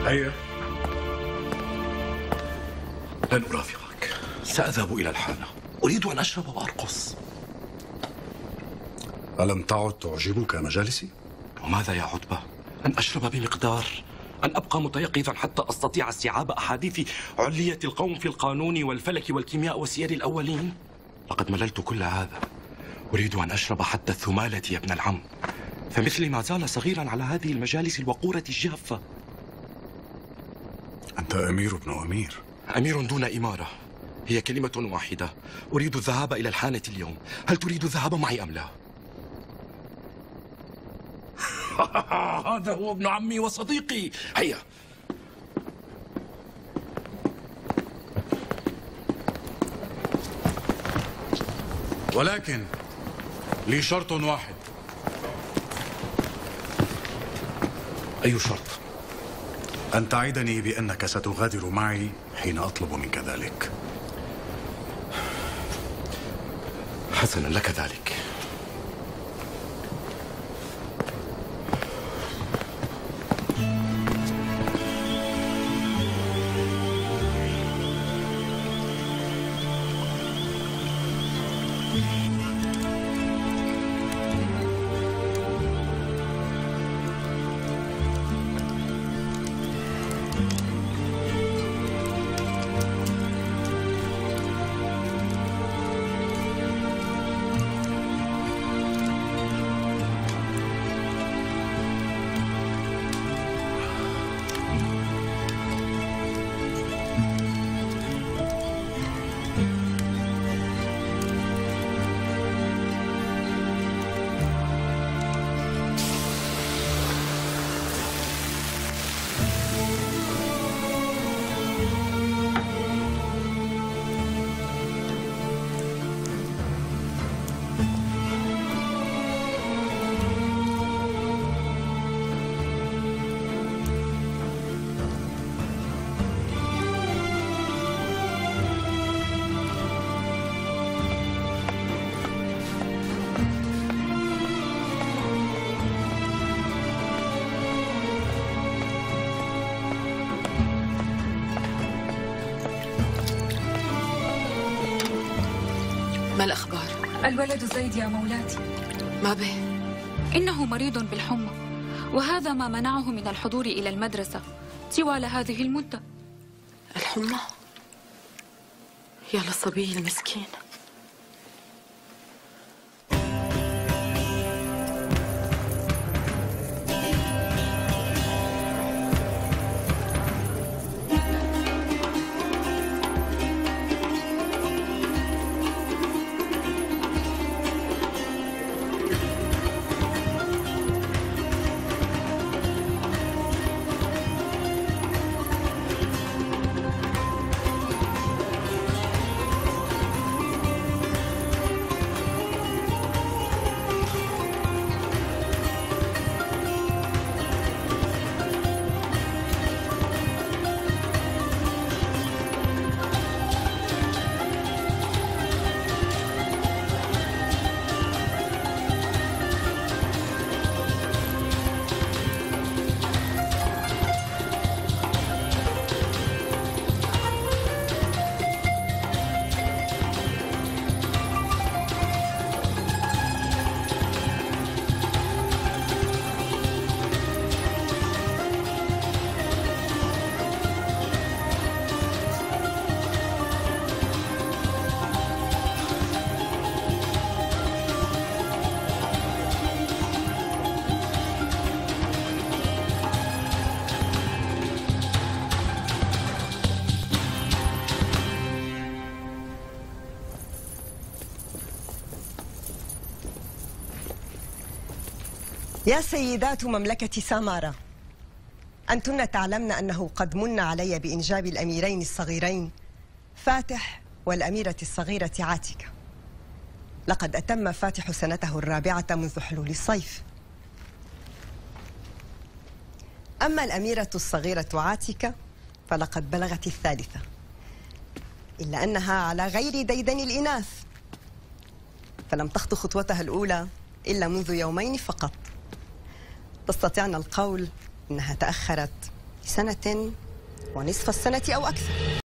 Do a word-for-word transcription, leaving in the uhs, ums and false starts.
هيا. لن أرافقك، سأذهب إلى الحانة، أريد أن أشرب وأرقص. ألم تعد تعجبك مجالسي؟ وماذا يا عتبة؟ أن أشرب بمقدار، أن أبقى متيقظا حتى أستطيع استيعاب أحاديث علية القوم في القانون والفلك والكيمياء وسير الأولين؟ لقد مللت كل هذا، أريد أن أشرب حتى الثمالة يا ابن العم، فمثلي ما زال صغيرا على هذه المجالس الوقورة الجافة. أنت أمير ابن أمير. أمير دون إمارة، هي كلمة واحدة. أريد الذهاب إلى الحانة اليوم، هل تريد الذهاب معي أم لا؟ هذا هو ابن عمي وصديقي، هيا. ولكن لي شرط واحد. أي شرط؟ أن تعدني بأنك ستغادر معي حين أطلب منك ذلك. حسنا، لك ذلك. ما الأخبار؟ الولد زيد يا مولاتي. ما به؟ إنه مريض بالحمى، وهذا ما منعه من الحضور إلى المدرسة طوال هذه المدة. الحمى؟ يا للصبي المسكين. يا سيدات مملكة سامارا، أنتن تعلمن أنه قد من علي بإنجاب الأميرين الصغيرين فاتح والأميرة الصغيرة عاتكة. لقد أتم فاتح سنته الرابعة منذ حلول الصيف. أما الأميرة الصغيرة عاتكة فلقد بلغت الثالثة، إلا أنها على غير ديدن الإناث، فلم تخطو خطوتها الأولى إلا منذ يومين فقط. تستطيعن القول إنها تأخرت سنة ونصف السنة أو أكثر.